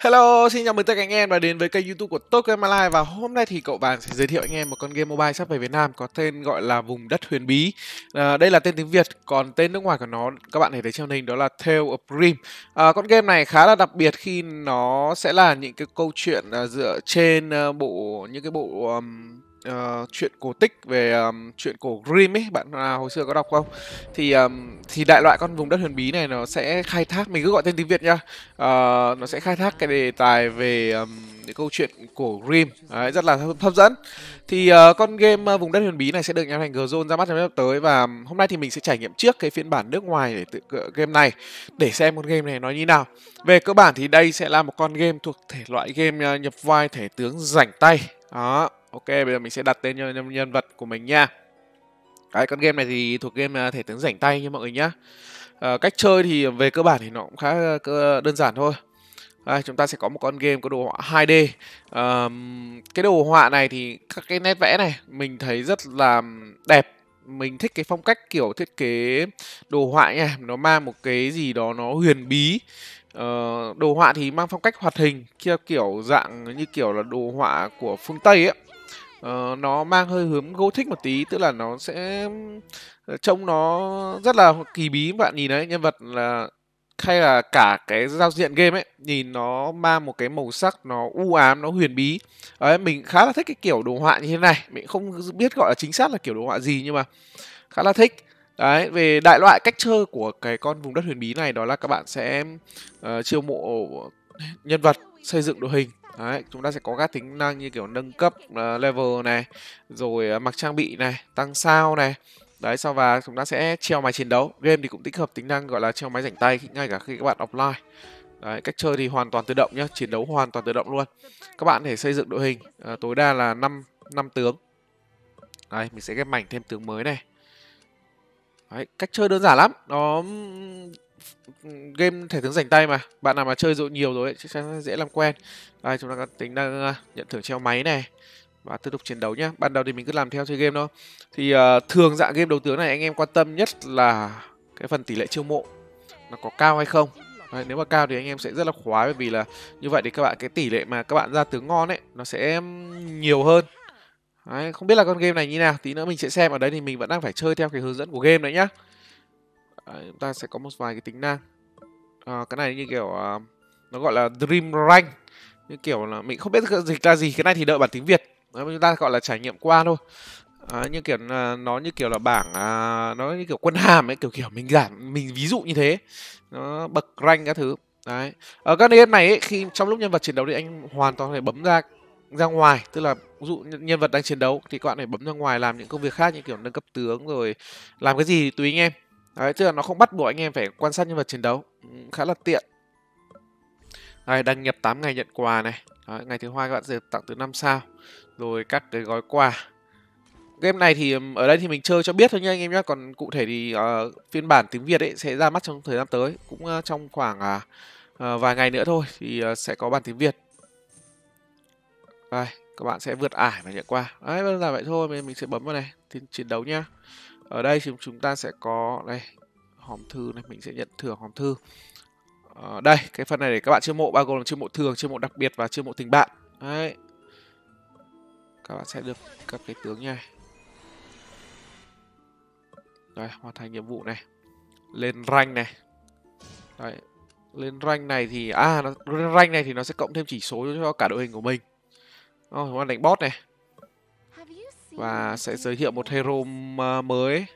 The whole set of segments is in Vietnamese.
Hello, xin chào mừng tất cả anh em đã đến với kênh YouTube của Tốt Game Online. Và hôm nay thì cậu bạn sẽ giới thiệu anh em một con game mobile sắp về Việt Nam có tên gọi là Vùng Đất Huyền Bí. Đây là tên tiếng Việt, còn tên nước ngoài của nó các bạn hãy thấy trên hình đó là Tale of Grimm. Con game này khá là đặc biệt khi nó sẽ là những cái câu chuyện dựa trên những cái bộ chuyện cổ tích về chuyện cổ Grimm ấy, bạn hồi xưa có đọc không? Thì đại loại con Vùng Đất Huyền Bí này nó sẽ khai thác, mình cứ gọi tên tiếng Việt nha. Nó sẽ khai thác cái đề tài về những câu chuyện của Grimm. Đấy, rất là hấp dẫn. Thì con game Vùng Đất Huyền Bí này sẽ được nhà phát hành Gzone ra mắt trong năm tới. Và hôm nay thì mình sẽ trải nghiệm trước cái phiên bản nước ngoài để tự game này, để xem con game này nó như nào. Về cơ bản thì đây sẽ là một con game thuộc thể loại game nhập vai thể tướng rảnh tay. Đó, ok, bây giờ mình sẽ đặt tên cho nhân vật của mình nha. Đấy, con game này thì thuộc game thể tướng rảnh tay nha mọi người nhá. Cách chơi thì về cơ bản thì nó cũng khá đơn giản thôi. Đây, chúng ta sẽ có một con game có đồ họa 2D. Cái đồ họa này thì các cái nét vẽ này mình thấy rất là đẹp. Mình thích cái phong cách kiểu thiết kế đồ họa nha, nó mang một cái gì đó nó huyền bí. Đồ họa thì mang phong cách hoạt hình, kia kiểu dạng như kiểu là đồ họa của phương Tây ấy. Nó mang hơi hướng Gothic một tí, tức là nó sẽ trông nó rất là kỳ bí. Bạn nhìn đấy, nhân vật là hay là cả cái giao diện game ấy, nhìn nó mang một cái màu sắc nó u ám, nó huyền bí. Đấy, mình khá là thích cái kiểu đồ họa như thế này. Mình không biết gọi là chính xác là kiểu đồ họa gì nhưng mà khá là thích. Đấy, về đại loại cách chơi của cái con Vùng Đất Huyền Bí này đó là các bạn sẽ chiêu mộ nhân vật, xây dựng đội hình. Đấy, chúng ta sẽ có các tính năng như kiểu nâng cấp level này, rồi mặc trang bị này, tăng sao này. Đấy, sau và chúng ta sẽ treo máy chiến đấu. Game thì cũng tích hợp tính năng gọi là treo máy rảnh tay ngay cả khi các bạn offline. Đấy, cách chơi thì hoàn toàn tự động nhá, chiến đấu hoàn toàn tự động luôn. Các bạn có thể xây dựng đội hình tối đa là 5 tướng. Đây, mình sẽ ghép mảnh thêm tướng mới này. Đấy, cách chơi đơn giản lắm. Nó game thể tướng rảnh tay mà. Bạn nào mà chơi rồi nhiều rồi ấy, chắc chắn dễ làm quen. Đây, chúng ta có tính năng nhận thưởng treo máy này và tiếp tục chiến đấu nhá. Ban đầu thì mình cứ làm theo chơi game thôi. Thì thường dạng game đấu tướng này anh em quan tâm nhất là cái phần tỷ lệ chiêu mộ nó có cao hay không. Đấy, nếu mà cao thì anh em sẽ rất là khoái, bởi vì là như vậy thì các bạn cái tỷ lệ mà các bạn ra tướng ngon ấy nó sẽ nhiều hơn. Đấy, không biết là con game này như nào, tí nữa mình sẽ xem. Ở đây thì mình vẫn đang phải chơi theo cái hướng dẫn của game đấy nhá. Đấy, chúng ta sẽ có một vài cái tính năng. Cái này như kiểu nó gọi là Dream Rank, như kiểu là mình không biết dịch là gì. Cái này thì đợi bản tiếng Việt. Đấy, chúng ta gọi là trải nghiệm qua thôi. Như kiểu nó như kiểu là bảng nó như kiểu quân hàm ấy, kiểu kiểu mình ví dụ như thế, nó bậc rank các thứ. Đấy, ở các game này ấy, khi trong lúc nhân vật chiến đấu thì anh hoàn toàn có thể bấm ra ngoài, tức là ví dụ nhân vật đang chiến đấu thì các bạn phải bấm ra ngoài làm những công việc khác như kiểu nâng cấp tướng rồi làm cái gì thì tùy anh em. Đấy, tức là nó không bắt buộc anh em phải quan sát nhân vật chiến đấu, khá là tiện. Đây, đăng nhập 8 ngày nhận quà này. Đấy, ngày thứ hai các bạn sẽ tặng từ 5 sao rồi các cái gói quà. Game này thì ở đây thì mình chơi cho biết thôi nha anh em nhé. Còn cụ thể thì phiên bản tiếng Việt ấy sẽ ra mắt trong thời gian tới, cũng trong khoảng vài ngày nữa thôi thì sẽ có bản tiếng Việt. Đây, các bạn sẽ vượt ải và nhận qua. Đấy, đơn giản vậy thôi. Mình sẽ bấm vào này, chiến đấu nhá. Ở đây thì chúng ta sẽ có đây hòm thư này, mình sẽ nhận thưởng hòm thư. Đây, cái phần này để các bạn chiêu mộ, bao gồm là chiêu mộ thường, chiêu mộ đặc biệt và chiêu mộ tình bạn. Đấy, các bạn sẽ được cấp cái tướng nha. Đây, hoàn thành nhiệm vụ này, lên rank này. Đấy, lên rank này thì lên rank này thì nó sẽ cộng thêm chỉ số cho cả đội hình của mình. Chúng ta đánh boss này và sẽ giới thiệu một hero mới.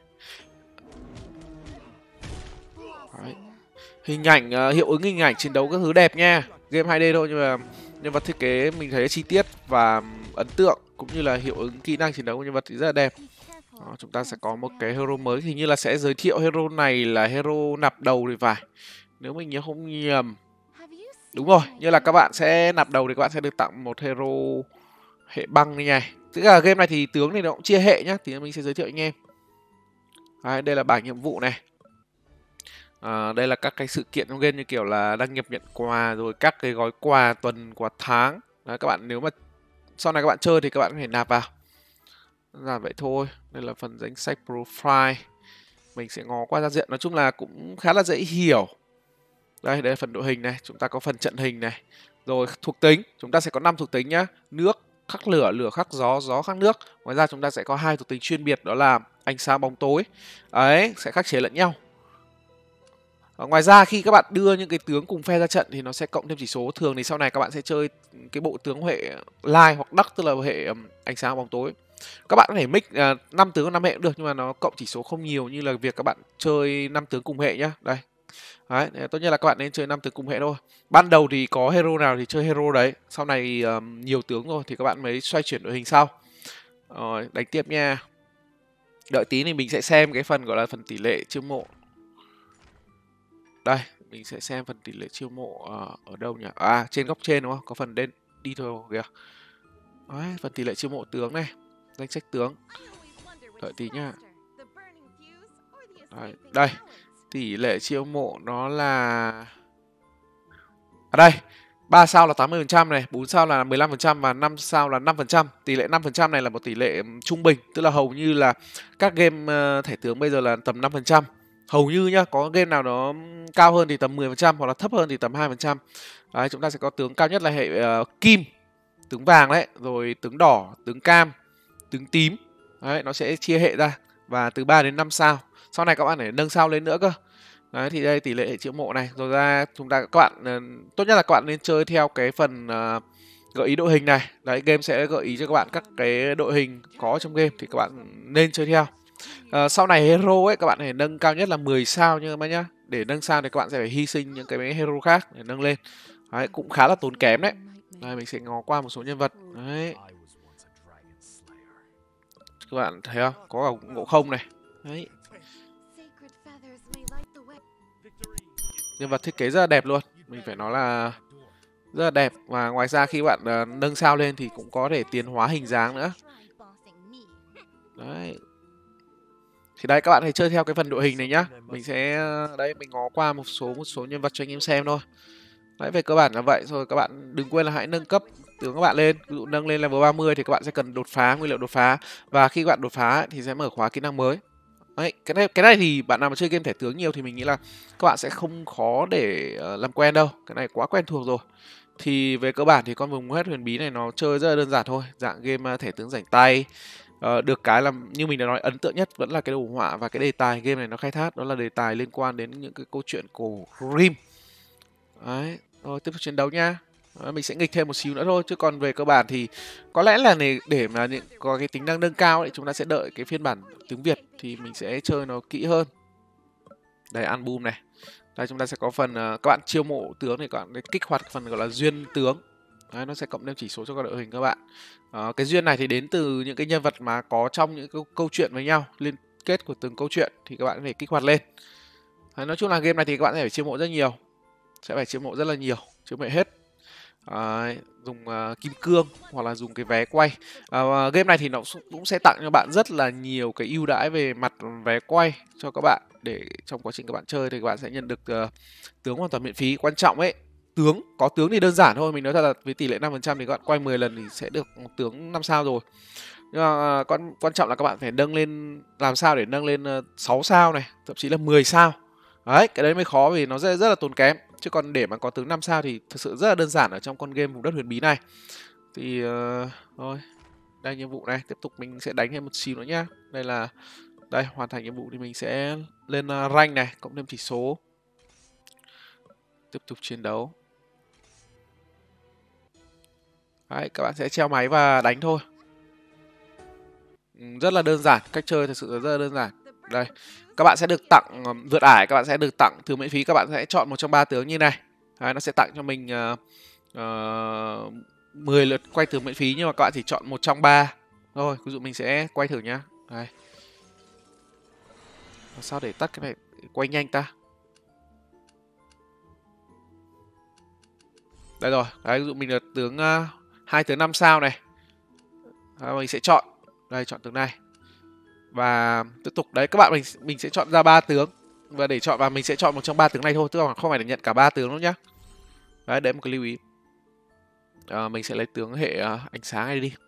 Đấy, hình ảnh hiệu ứng hình ảnh chiến đấu các thứ đẹp nha. Game 2D thôi nhưng mà nhân vật thiết kế mình thấy chi tiết và ấn tượng, cũng như là hiệu ứng kỹ năng chiến đấu của nhân vật thì rất là đẹp. Đó, chúng ta sẽ có một cái hero mới, hình như là sẽ giới thiệu hero này là hero nạp đầu thì phải, nếu mình nhớ không nhầm. Đúng rồi, như là các bạn sẽ nạp đầu thì các bạn sẽ được tặng một hero hệ băng như này. Tức là game này thì tướng này nó cũng chia hệ nhá, thì mình sẽ giới thiệu anh em. Đấy, đây là bảng nhiệm vụ này. Đây là các cái sự kiện trong game như kiểu là đăng nhập nhận quà, rồi các cái gói quà tuần, quà tháng. Đấy, các bạn nếu mà sau này các bạn chơi thì các bạn có thể nạp vào. Là vậy thôi. Đây là phần danh sách profile. Mình sẽ ngó qua giao diện, nói chung là cũng khá là dễ hiểu. Đây là phần đội hình này, chúng ta có phần trận hình này, Rồi thuộc tính, chúng ta sẽ có 5 thuộc tính nhá. Nước khắc lửa, lửa khắc gió, gió khắc nước. Ngoài ra chúng ta sẽ có 2 thuộc tính chuyên biệt, đó là ánh sáng bóng tối. Đấy, sẽ khắc chế lẫn nhau. Ngoài ra khi các bạn đưa những cái tướng cùng phe ra trận thì nó sẽ cộng thêm chỉ số. Thường thì sau này các bạn sẽ chơi cái bộ tướng hệ light hoặc dark, tức là hệ ánh sáng bóng tối. Các bạn có thể mix 5 tướng 5 hệ cũng được, nhưng mà nó cộng chỉ số không nhiều như là việc các bạn chơi 5 tướng cùng hệ nhá. Đây. Đấy, tốt nhất là các bạn nên chơi 5 tướng cùng hệ thôi. Ban đầu thì có hero nào thì chơi hero đấy. Sau này nhiều tướng rồi thì các bạn mới xoay chuyển đội hình sau. Rồi, đánh tiếp nha. Đợi tí thì mình sẽ xem cái phần gọi là phần tỷ lệ chiêu mộ. Đây, mình sẽ xem phần tỷ lệ chiêu mộ ở đâu nhỉ? À, trên góc trên đúng không? Có phần đến đi thôi kìa. Đấy, phần tỷ lệ chiêu mộ tướng này, danh sách tướng. Đợi tí nhá. Đấy, đây, tỷ lệ chiêu mộ nó là ở đây. 3 sao là 80% này, 4 sao là 15% và 5 sao là 5%. Tỷ lệ 5% này là một tỷ lệ trung bình, tức là hầu như là các game thẻ tướng bây giờ là tầm 5%. Hầu như nhá, có game nào nó cao hơn thì tầm 10% hoặc là thấp hơn thì tầm 2%. Đấy, chúng ta sẽ có tướng cao nhất là hệ kim, tướng vàng đấy, rồi tướng đỏ, tướng cam, tướng tím. Đấy, nó sẽ chia hệ ra và từ 3 đến 5 sao. Sau này các bạn phải nâng sao lên nữa cơ. Đấy, thì đây tỷ lệ chiêu mộ này. Rồi ra chúng ta các bạn tốt nhất là các bạn nên chơi theo cái phần gợi ý đội hình này. Đấy, game sẽ gợi ý cho các bạn các cái đội hình có trong game thì các bạn nên chơi theo. Sau này hero ấy các bạn phải nâng cao nhất là 10 sao nha các bạn nhá. Để nâng sao thì các bạn sẽ phải hy sinh những cái hero khác để nâng lên. Đấy, cũng khá là tốn kém đấy. Đây, mình sẽ ngó qua một số nhân vật. Đấy. Các bạn thấy không? Có cả ngộ không này. Đấy. Nhân vật thiết kế rất là đẹp luôn. Mình phải nói là rất là đẹp. Và ngoài ra khi bạn nâng sao lên thì cũng có thể tiến hóa hình dáng nữa. Đấy. Thì đây các bạn hãy chơi theo cái phần đội hình này nhá. Mình sẽ đấy mình ngó qua một số nhân vật cho anh em xem thôi. Đấy, về cơ bản là vậy. Rồi các bạn đừng quên là hãy nâng cấp tướng các bạn lên. Ví dụ nâng lên level 30 thì các bạn sẽ cần đột phá, nguyên liệu đột phá. Và khi các bạn đột phá thì sẽ mở khóa kỹ năng mới. Đấy, cái này thì bạn nào mà chơi game thẻ tướng nhiều thì mình nghĩ là các bạn sẽ không khó để làm quen đâu. Cái này quá quen thuộc rồi. Thì về cơ bản thì con vùng huyết huyền bí này nó chơi rất là đơn giản thôi. Dạng game thẻ tướng rảnh tay. Được cái là như mình đã nói, ấn tượng nhất vẫn là cái đồ họa và cái đề tài game này nó khai thác, đó là đề tài liên quan đến những cái câu chuyện cổ Grimm. Đấy, rồi tiếp tục chiến đấu nha. Mình sẽ nghịch thêm một xíu nữa thôi, chứ còn về cơ bản thì có lẽ là để mà có cái tính năng nâng cao thì chúng ta sẽ đợi cái phiên bản tiếng Việt thì mình sẽ chơi nó kỹ hơn. Đây, album này. Đây chúng ta sẽ có phần các bạn chiêu mộ tướng thì các bạn kích hoạt phần gọi là duyên tướng. Đấy, nó sẽ cộng thêm chỉ số cho các đội hình các bạn. Cái duyên này thì đến từ những cái nhân vật mà có trong những câu chuyện với nhau, liên kết của từng câu chuyện thì các bạn có thể kích hoạt lên. Đấy, nói chung là game này thì các bạn sẽ phải chiêu mộ rất nhiều, sẽ phải chiêu mộ rất là nhiều, chiêu mộ hết. Dùng kim cương hoặc là dùng cái vé quay. Game này thì nó cũng sẽ tặng cho bạn rất là nhiều cái ưu đãi về mặt vé quay cho các bạn, để trong quá trình các bạn chơi thì các bạn sẽ nhận được tướng hoàn toàn miễn phí. Quan trọng ấy, có tướng thì đơn giản thôi, mình nói thật là với tỷ lệ 5% thì các bạn quay 10 lần thì sẽ được một tướng 5 sao rồi. Nhưng mà quan trọng là các bạn phải nâng lên, làm sao để nâng lên 6 sao này, thậm chí là 10 sao. Đấy, cái đấy mới khó vì nó rất là tốn kém. Chứ còn để mà có tướng 5 sao thì thực sự rất là đơn giản ở trong con game vùng đất huyền bí này. Thì thôi, đây nhiệm vụ này, tiếp tục mình sẽ đánh thêm một xíu nữa nhá. Đây hoàn thành nhiệm vụ thì mình sẽ lên rank này, cộng thêm chỉ số. Tiếp tục chiến đấu. Đấy, các bạn sẽ treo máy và đánh thôi. Rất là đơn giản, cách chơi thật sự rất là đơn giản. Đây, các bạn sẽ được tặng vượt ải, các bạn sẽ được tặng thứ miễn phí, các bạn sẽ chọn một trong 3 tướng như này. Đấy, nó sẽ tặng cho mình 10 lượt quay tướng miễn phí, nhưng mà các bạn chỉ chọn một trong 3. Rồi, ví dụ mình sẽ quay thử nhá. Đây. Sao để tắt cái này quay nhanh ta? Đây rồi, đấy, ví dụ mình là tướng 2 tướng 5 sao này. Mình sẽ chọn, đây chọn tướng này. Và tiếp tục đấy, các bạn mình sẽ chọn ra 3 tướng. Và để chọn và mình sẽ chọn một trong 3 tướng này thôi, tức là không phải để nhận cả 3 tướng đâu nhá. Đấy, đấy một cái lưu ý. Mình sẽ lấy tướng hệ ánh sáng này đi.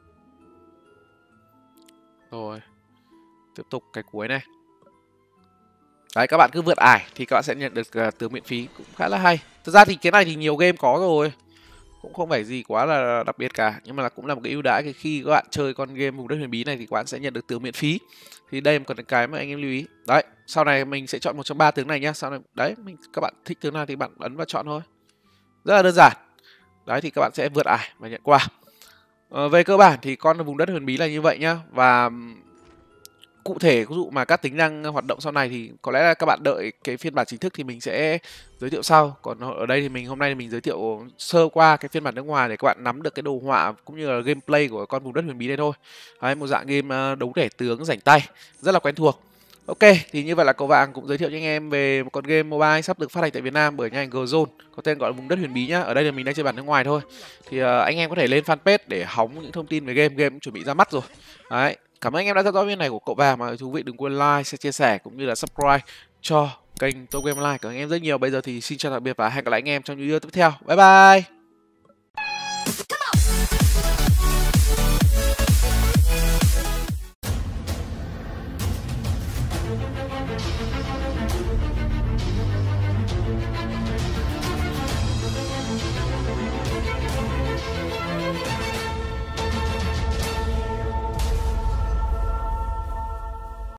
Rồi. Tiếp tục cái cuối này. Đấy, các bạn cứ vượt ải thì các bạn sẽ nhận được tướng miễn phí, cũng khá là hay. Thực ra thì cái này thì nhiều game có rồi. cũng không phải gì quá là đặc biệt cả, nhưng mà là cũng là một cái ưu đãi khi các bạn chơi con game Vùng Đất Huyền Bí này thì các bạn sẽ nhận được tướng miễn phí. Thì đây là một cái mà anh em lưu ý. Đấy, sau này mình sẽ chọn một trong 3 tướng này nhá. Sau này đấy, các bạn thích tướng nào thì bạn ấn vào chọn thôi. Rất là đơn giản. Đấy thì các bạn sẽ vượt ải và nhận quà. Về cơ bản thì con Vùng Đất Huyền Bí là như vậy nhá. Và cụ thể ví dụ mà các tính năng hoạt động sau này thì có lẽ là các bạn đợi cái phiên bản chính thức thì mình sẽ giới thiệu sau. Còn ở đây thì hôm nay mình giới thiệu sơ qua cái phiên bản nước ngoài để các bạn nắm được cái đồ họa cũng như là gameplay của con Vùng Đất Huyền Bí này thôi. Đấy, một dạng game đấu rẻ tướng rảnh tay rất là quen thuộc. Ok, thì như vậy là Cậu Vàng cũng giới thiệu cho anh em về một con game mobile sắp được phát hành tại Việt Nam bởi nhà hành Gzone, có tên gọi là Vùng Đất Huyền Bí nhá. Ở đây là mình đang chơi bản nước ngoài thôi. Thì anh em có thể lên fanpage để hóng những thông tin về game cũng chuẩn bị ra mắt rồi. Đấy, cảm ơn anh em đã theo dõi video này của Cậu Vàng, mà thú vị đừng quên like, chia sẻ cũng như là subscribe cho kênh Top Game Online của anh em rất nhiều. Bây giờ thì xin chào tạm biệt và hẹn gặp lại anh em trong những video tiếp theo. Bye bye.